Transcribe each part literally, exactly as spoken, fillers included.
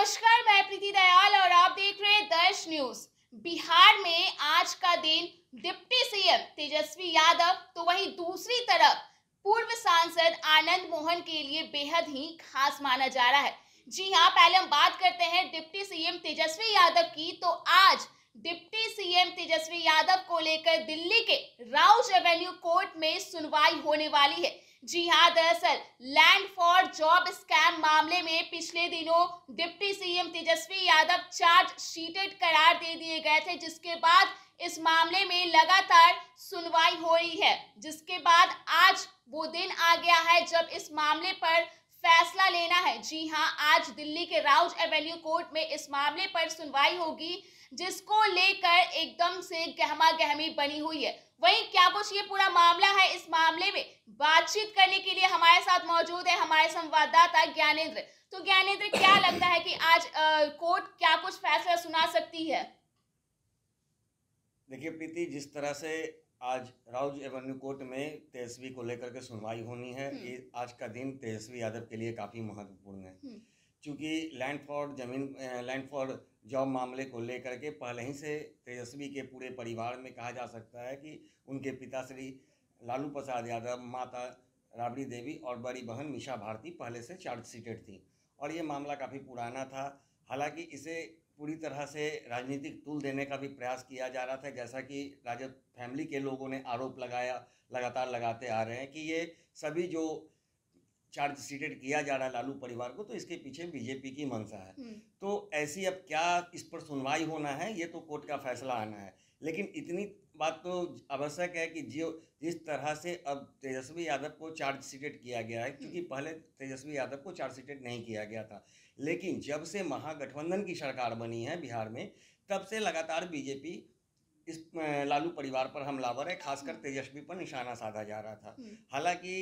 नमस्कार, मैं प्रीति दयाल और आप देख रहे हैं दर्श न्यूज। बिहार में आज का दिन डिप्टी सीएम तेजस्वी यादव तो वहीं दूसरी तरफ पूर्व सांसद आनंद मोहन के लिए बेहद ही खास माना जा रहा है। जी हां, पहले हम बात करते हैं डिप्टी सीएम तेजस्वी यादव की। तो आज डिप्टी सीएम तेजस्वी यादव को लेकर दिल्ली के राउज एवेन्यू कोर्ट में सुनवाई होने वाली है। जी हां, दरअसल लैंड फॉर जॉब स्कैम मामले में पिछले दिनों deputy CM Tejashwi Yadav charge sheeted करार दे दिए गए थे, जिसके बाद इस मामले में लगातार सुनवाई हो रही है। जिसके बाद आज वो दिन आ गया है जब इस मामले पर फैसला लेना है। जी हां, आज दिल्ली के राउज एवेन्यू कोर्ट में इस मामले पर सुनवाई होगी, जिसको लेकर एकदम से गहमा गहमी बनी हुई है। वहीं क्या कुछ ये पूरा मामला है, इस मामले में बातचीत करने के लिए हमारे साथ मौजूद है हमारे संवाददाता ज्ञानेंद्र। तो ज्ञानेंद्र, क्या लगता है कि आज आ, कोर्ट क्या कुछ फैसला सुना सकती है? देखिए प्रीति, जिस तरह से आज राउज एवेन्यू कोर्ट में तेजस्वी को लेकर के सुनवाई होनी है, ये आज का दिन तेजस्वी यादव के लिए काफ़ी महत्वपूर्ण है। क्योंकि लैंड फॉर जमीन लैंड फॉर जॉब मामले को लेकर के पहले ही से तेजस्वी के पूरे परिवार में कहा जा सकता है कि उनके पिता श्री लालू प्रसाद यादव, माता राबड़ी देवी और बड़ी बहन मीसा भारती पहले से चार्जशीटेड थी और ये मामला काफ़ी पुराना था। हालांकि इसे पूरी तरह से राजनीतिक तूल देने का भी प्रयास किया जा रहा था, जैसा कि राजद फैमिली के लोगों ने आरोप लगाया, लगातार लगाते आ रहे हैं कि ये सभी जो चार्जशीटेड किया जा रहा है लालू परिवार को, तो इसके पीछे बीजेपी की मंशा है। तो ऐसी अब क्या इस पर सुनवाई होना है, ये तो कोर्ट का फैसला आना है। लेकिन इतनी बात तो आवश्यक है कि जो जिस तरह से अब तेजस्वी यादव को चार्जशीटेड किया गया है, क्योंकि पहले तेजस्वी यादव को चार्जशीटेड नहीं किया गया था, लेकिन जब से महागठबंधन की सरकार बनी है बिहार में, तब से लगातार बीजेपी इस लालू परिवार पर हमलावर है, खासकर तेजस्वी पर निशाना साधा जा रहा था। हालांकि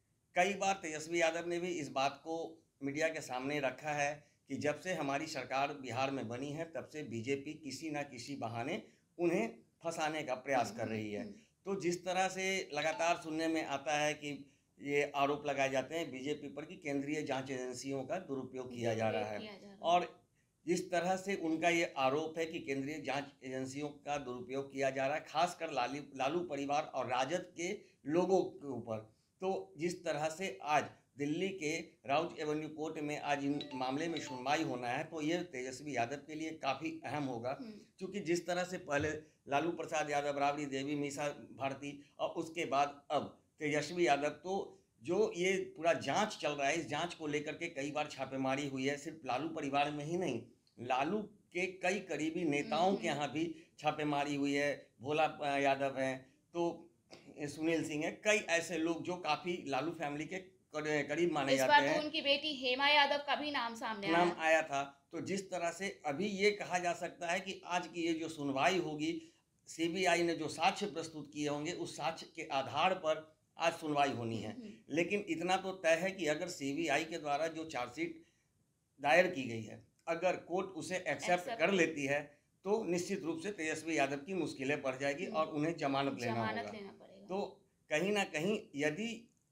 कई बार तेजस्वी यादव ने भी इस बात को मीडिया के सामने रखा है कि जब से हमारी सरकार बिहार में बनी है, तब से बीजेपी किसी न किसी बहाने उन्हें फंसाने का प्रयास कर रही है। तो जिस तरह से लगातार सुनने में आता है कि ये आरोप लगाए जाते हैं बीजेपी पर कि केंद्रीय जांच एजेंसियों का दुरुपयोग किया जा रहा है, और जिस तरह से उनका ये आरोप है कि केंद्रीय जांच एजेंसियों का दुरुपयोग किया जा रहा है, खासकर लालू लालू परिवार और राजद के लोगों के ऊपर, तो जिस तरह से आज दिल्ली के राउज एवेन्यू कोर्ट में आज इन मामले में सुनवाई होना है, तो ये तेजस्वी यादव के लिए काफ़ी अहम होगा। क्योंकि जिस तरह से पहले लालू प्रसाद यादव, राबड़ी देवी, मीसा भारती और उसके बाद अब तेजस्वी यादव, तो जो ये पूरा जांच चल रहा है, इस जांच को लेकर के कई बार छापेमारी हुई है। सिर्फ लालू परिवार में ही नहीं, लालू के कई करीबी नेताओं के यहाँ भी छापेमारी हुई है। भोला यादव हैं, तो सुनील सिंह है, कई ऐसे लोग जो काफ़ी लालू फैमिली के करीब माने जाते हैं। इस बार तो उनकी बेटी हेमा यादव का भी नाम सामने आया नाम आया था। तो जिस तरह से अभी ये कहा जा सकता है कि आज की ये जो सुनवाई होगी, सीबीआई ने जो साक्ष्य प्रस्तुत किए होंगे, उस साक्ष्य के आधार पर आज सुनवाई होनी है। लेकिन इतना तो तय है कि अगर सीबीआई के द्वारा जो चार्जशीट दायर की गई है, अगर कोर्ट उसे एक्सेप्ट कर लेती है, तो निश्चित रूप से तेजस्वी यादव की मुश्किलें बढ़ जाएगी और उन्हें जमानत लेना होगा। तो कहीं ना कहीं यदि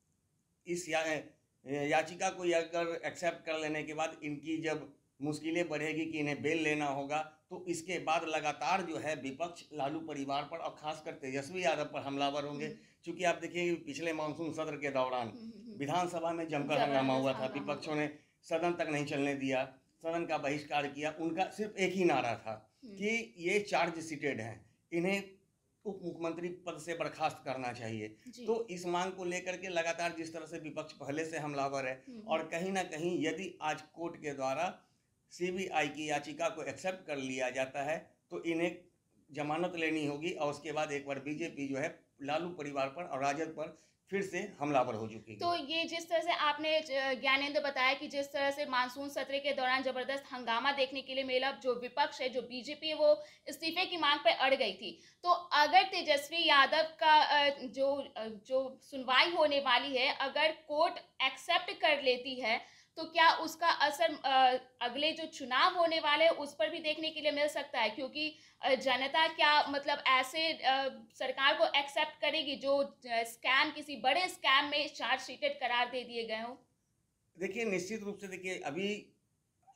इस या, याचिका को अगर एक्सेप्ट कर लेने के बाद इनकी जब मुश्किलें बढ़ेगी कि इन्हें बेल लेना होगा, तो इसके बाद लगातार जो है विपक्ष लालू परिवार पर और खासकर तेजस्वी यादव पर हमलावर होंगे। क्योंकि आप देखिए, पिछले मानसून सत्र के दौरान विधानसभा में जमकर हंगामा हुआ था, विपक्षों ने सदन तक नहीं चलने दिया, सदन का बहिष्कार किया। उनका सिर्फ एक ही नारा था कि ये चार्जशीटेड हैं, इन्हें उप मुख्यमंत्री पद से बर्खास्त करना चाहिए। तो इस मांग को लेकर के लगातार जिस तरह से विपक्ष पहले से हमलावर है, और कहीं ना कहीं यदि आज कोर्ट के द्वारा सीबीआई की याचिका को एक्सेप्ट कर लिया जाता है, तो इन्हें जमानत लेनी होगी और उसके बाद एक बार बीजेपी जो है लालू परिवार पर और राजद पर फिर से हमलावर हो चुकी है। तो ये जिस तरह से आपने ज्ञानेंद्र बताया कि जिस तरह से मानसून सत्र के दौरान जबरदस्त हंगामा देखने के लिए मिला, जो विपक्ष है, जो बीजेपी है, वो इस्तीफे की मांग पर अड़ गई थी। तो अगर तेजस्वी यादव का जो जो सुनवाई होने वाली है, अगर कोर्ट एक्सेप्ट कर लेती है, तो क्या उसका असर अगले जो चुनाव होने वाले हैं उस पर भी देखने के लिए मिल सकता है? क्योंकि जनता क्या मतलब ऐसे सरकार को एक्सेप्ट करेगी जो स्कैम, किसी बड़े स्कैम में चार्जशीटेड करार दे दिए गए हो? देखिए, निश्चित रूप से देखिए, अभी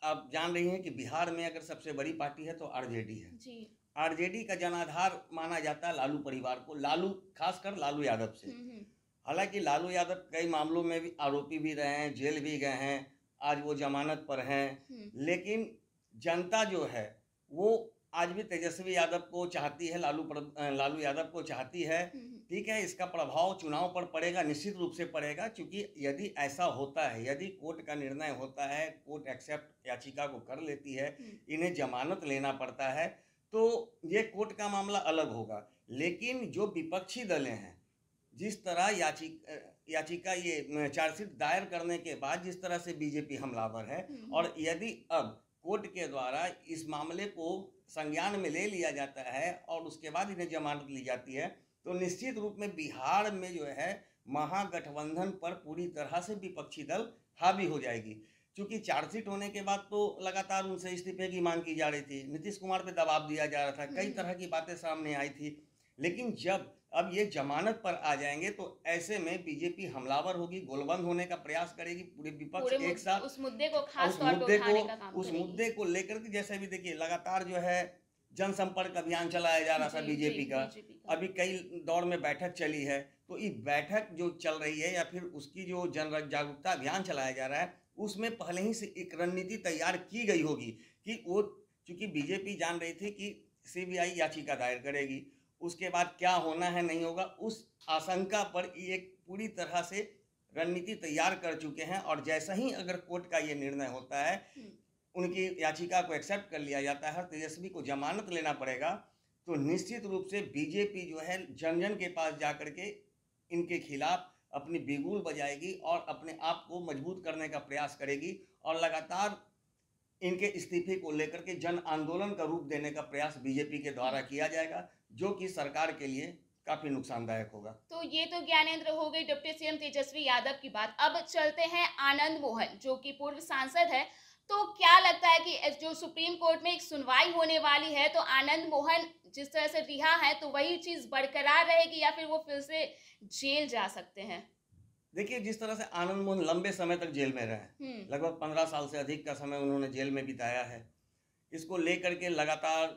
आप जान रही हैं कि बिहार में अगर सबसे बड़ी पार्टी है तो आरजेडी है जी। आरजेडी का जनाधार माना जाता है लालू परिवार को, लालू खासकर लालू यादव से। हम्म, हम्म। हालांकि लालू यादव कई मामलों में भी आरोपी भी रहे हैं, जेल भी गए हैं, आज वो जमानत पर हैं, हम्म। लेकिन जनता जो है वो आज भी तेजस्वी यादव को चाहती है, लालू पर, अ, लालू यादव को चाहती है। हम्म, ठीक है, इसका प्रभाव चुनाव पर पड़ेगा, निश्चित रूप से पड़ेगा, क्योंकि यदि ऐसा होता है, यदि कोर्ट का निर्णय होता है, कोर्ट एक्सेप्ट याचिका को कर लेती है, हम्म। इन्हें जमानत लेना पड़ता है, तो ये कोर्ट का मामला अलग होगा। लेकिन जो विपक्षी दलें हैं, जिस तरह याचिका याचिका ये चार्जशीट दायर करने के बाद जिस तरह से बीजेपी हमलावर है, हम्म। और यदि अब कोर्ट के द्वारा इस मामले को संज्ञान में ले लिया जाता है और उसके बाद इन्हें जमानत ली जाती है, तो निश्चित रूप में बिहार में जो है महागठबंधन पर पूरी तरह से विपक्षी दल हावी हो जाएगी। क्योंकि चार्जशीट होने के बाद तो लगातार उनसे इस्तीफे की मांग की जा रही थी, नीतीश कुमार पे दबाव दिया जा रहा था, कई तरह की बातें सामने आई थी। लेकिन जब अब ये जमानत पर आ जाएंगे तो ऐसे में बीजेपी हमलावर होगी, गोलबंद होने का प्रयास करेगी, पूरे विपक्ष एक साथ उस मुद्दे को खास उस तौर पे मुद्दे उठाने को का काम उस करेगी। मुद्दे को लेकर के, जैसे भी देखिए लगातार जो है जनसंपर्क अभियान चलाया जा रहा था जी, बीजेपी जी, का, बीजेपी का। अभी कई दौर में बैठक चली है, तो ये बैठक जो चल रही है या फिर उसकी जो जन जागरूकता अभियान चलाया जा रहा है, उसमें पहले ही से एक रणनीति तैयार की गई होगी कि वो, चूंकि बीजेपी जान रही थी कि सीबीआई याचिका दायर करेगी, उसके बाद क्या होना है नहीं होगा, उस आशंका पर ये एक पूरी तरह से रणनीति तैयार कर चुके हैं। और जैसा ही अगर कोर्ट का ये निर्णय होता है, उनकी याचिका को एक्सेप्ट कर लिया जाता है, तेजस्वी को जमानत लेना पड़ेगा, तो निश्चित रूप से बीजेपी जो है जन जन के पास जाकर के इनके खिलाफ अपनी बिगुल बजाएगी और अपने आप को मजबूत करने का प्रयास करेगी, और लगातार इनके इस्तीफे को लेकर के जन आंदोलन का रूप देने का प्रयास बीजेपी के द्वारा किया जाएगा, जो कि सरकार के लिए काफी नुकसानदायक होगा। तो ये तो ज्ञानेंद्र हो गई डिप्टी सीएम तेजस्वी यादव की बात। अब चलते हैं आनंद मोहन, जो कि पूर्व सांसद है। तो क्या लगता है कि जो सुप्रीम कोर्ट में एक सुनवाई होने वाली है, तो आनंद मोहन जिस तरह से रिहा है, तो वही चीज बरकरार रहेगी या फिर वो फिर से जेल जा सकते हैं? देखिए, जिस तरह से आनंद मोहन लंबे समय तक जेल में रहे, लगभग पंद्रह साल से अधिक का समय उन्होंने जेल में बिताया है, इसको लेकर के लगातार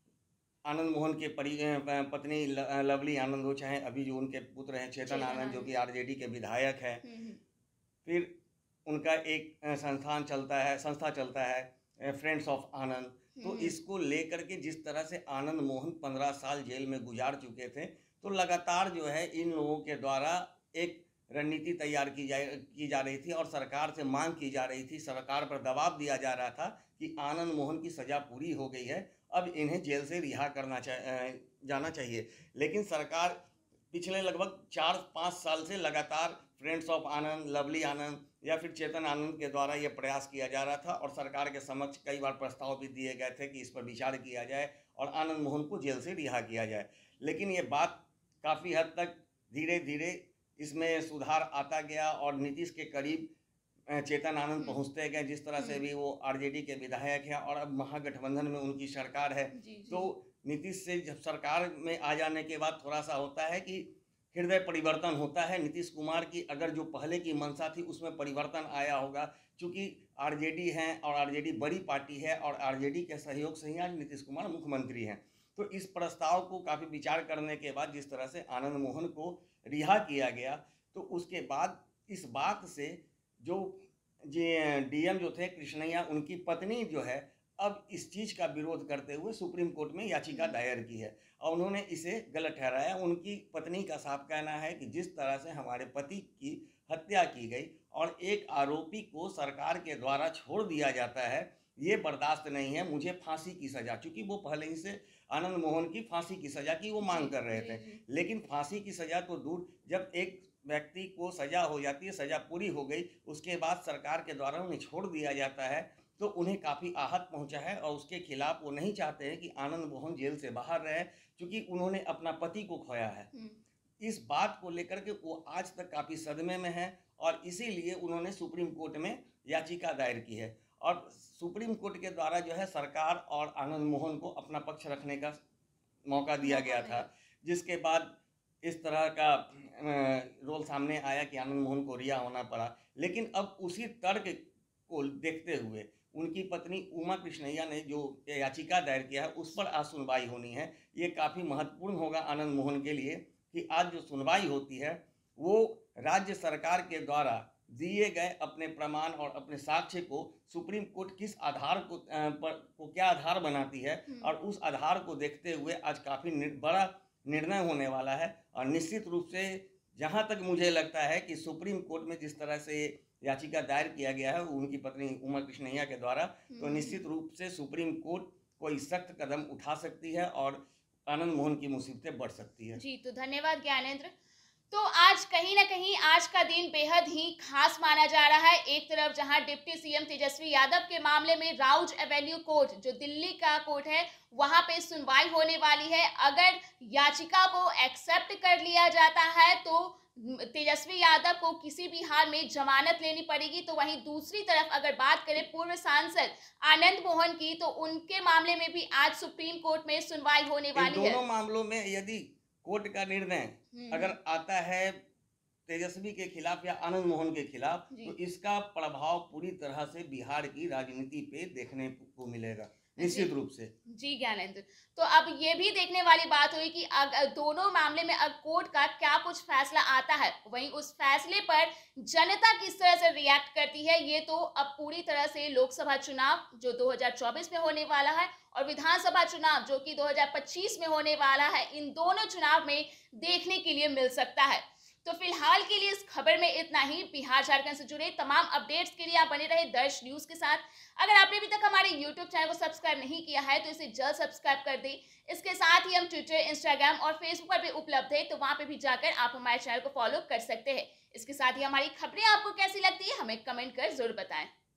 आनंद मोहन के परी पत्नी लवली आनंद हो, चाहे अभी जो उनके पुत्र हैं चेतन आनंद, जो कि आरजेडी के विधायक हैं, फिर उनका एक संस्थान चलता है संस्था चलता है फ्रेंड्स ऑफ आनंद, तो इसको लेकर के जिस तरह से आनंद मोहन पंद्रह साल जेल में गुजार चुके थे, तो लगातार जो है इन लोगों के द्वारा एक रणनीति तैयार की जा की जा रही थी और सरकार से मांग की जा रही थी, सरकार पर दबाव दिया जा रहा था कि आनंद मोहन की सज़ा पूरी हो गई है, अब इन्हें जेल से रिहा करना चा, जाना चाहिए। लेकिन सरकार पिछले लगभग चार पाँच साल से लगातार friends of Anand, lovely Anand या फिर चेतन आनंद के द्वारा ये प्रयास किया जा रहा था, और सरकार के समक्ष कई बार प्रस्ताव भी दिए गए थे कि इस पर विचार किया जाए और आनंद मोहन को जेल से रिहा किया जाए। लेकिन ये बात काफ़ी हद तक धीरे धीरे इसमें सुधार आता गया और नीतीश के करीब चेतन आनंद पहुंचते गए, जिस तरह से भी वो आरजेडी के विधायक हैं और अब महागठबंधन में उनकी सरकार है। जी, जी। तो नीतीश से जब सरकार में आ जाने के बाद थोड़ा सा होता है कि हृदय परिवर्तन होता है, नीतीश कुमार की अगर जो पहले की मंशा थी उसमें परिवर्तन आया होगा, क्योंकि आरजेडी हैं और आरजेडी बड़ी पार्टी है और आरजेडी के सहयोग से ही आज नीतीश कुमार मुख्यमंत्री हैं। तो इस प्रस्ताव को काफ़ी विचार करने के बाद जिस तरह से आनंद मोहन को रिहा किया गया, तो उसके बाद इस बात से जो जे डीएम जो थे कृष्णैया, उनकी पत्नी जो है अब इस चीज़ का विरोध करते हुए सुप्रीम कोर्ट में याचिका दायर की है और उन्होंने इसे गलत ठहराया। उनकी पत्नी का साफ कहना है कि जिस तरह से हमारे पति की हत्या की गई और एक आरोपी को सरकार के द्वारा छोड़ दिया जाता है, ये बर्दाश्त नहीं है, मुझे फांसी की सज़ा, चूँकि वो पहले ही से आनंद मोहन की फांसी की सज़ा की वो मांग कर रहे थे, लेकिन फांसी की सज़ा तो दूर, जब एक व्यक्ति को सज़ा हो जाती है, सज़ा पूरी हो गई, उसके बाद सरकार के द्वारा उन्हें छोड़ दिया जाता है, तो उन्हें काफ़ी आहत पहुंचा है और उसके खिलाफ वो नहीं चाहते हैं कि आनंद मोहन जेल से बाहर रहे, क्योंकि उन्होंने अपना पति को खोया है। इस बात को लेकर के वो आज तक काफ़ी सदमे में हैं और इसीलिए उन्होंने सुप्रीम कोर्ट में याचिका दायर की है और सुप्रीम कोर्ट के द्वारा जो है सरकार और आनंद मोहन को अपना पक्ष रखने का मौका दिया गया था, जिसके बाद इस तरह का रोल सामने आया कि आनंद मोहन को रिहा होना पड़ा। लेकिन अब उसी तर्क को देखते हुए उनकी पत्नी उमा कृष्णैया ने जो याचिका दायर किया है उस पर आज सुनवाई होनी है। ये काफ़ी महत्वपूर्ण होगा आनंद मोहन के लिए कि आज जो सुनवाई होती है वो राज्य सरकार के द्वारा दिए गए अपने प्रमाण और अपने साक्ष्य को सुप्रीम कोर्ट किस आधार को पर को क्या आधार बनाती है और उस आधार को देखते हुए आज काफ़ी बड़ा निर्णय होने वाला है। और निश्चित रूप से जहां तक मुझे लगता है कि सुप्रीम कोर्ट में जिस तरह से याचिका दायर किया गया है उनकी पत्नी उमा कृष्णैया के द्वारा, तो निश्चित रूप से सुप्रीम कोर्ट कोई सख्त कदम उठा सकती है और आनंद मोहन की मुसीबतें बढ़ सकती है। जी, तो धन्यवाद ज्ञानेंद्र। तो आज कहीं ना कहीं आज का दिन बेहद ही खास माना जा रहा है। एक तरफ जहां डिप्टी सीएम तेजस्वी यादव के मामले में राउज एवेन्यू कोर्ट, जो दिल्ली का कोर्ट है, वहां पे सुनवाई होने वाली है। अगर याचिका को एक्सेप्ट कर लिया जाता है तो तेजस्वी यादव को किसी भी हाल में जमानत लेनी पड़ेगी। तो वहीं दूसरी तरफ अगर बात करें पूर्व सांसद आनंद मोहन की, तो उनके मामले में भी आज सुप्रीम कोर्ट में सुनवाई होने वाली है। दोनों मामलों में यदि कोर्ट का निर्णय अगर आता है तेजस्वी के खिलाफ या आनंद मोहन के खिलाफ, तो इसका प्रभाव पूरी तरह से बिहार की राजनीति पे देखने को मिलेगा निश्चित रूप से। जी ज्ञानेंद्र, तो अब ये भी देखने वाली बात हुई कि अगर दोनों मामले में अब कोर्ट का क्या कुछ फैसला आता है, वहीं उस फैसले पर जनता किस तरह से रिएक्ट करती है, ये तो अब पूरी तरह से लोकसभा चुनाव जो दो हज़ार चौबीस में होने वाला है और विधानसभा चुनाव जो कि दो हज़ार पच्चीस में होने वाला है, इन दोनों चुनाव में देखने के लिए मिल सकता है। तो फिलहाल के लिए इस खबर में इतना ही। बिहार झारखंड से जुड़े तमाम अपडेट्स के लिए आप बने रहे दर्श न्यूज के साथ। अगर आपने अभी तक हमारे यूट्यूब चैनल को सब्सक्राइब नहीं किया है तो इसे जल्द सब्सक्राइब कर दें। इसके साथ ही हम ट्विटर, इंस्टाग्राम और फेसबुक पर भी उपलब्ध है, तो वहां पे भी जाकर आप हमारे चैनल को फॉलो कर सकते हैं। इसके साथ ही हमारी खबरें आपको कैसी लगती है हमें कमेंट कर जरूर बताएं।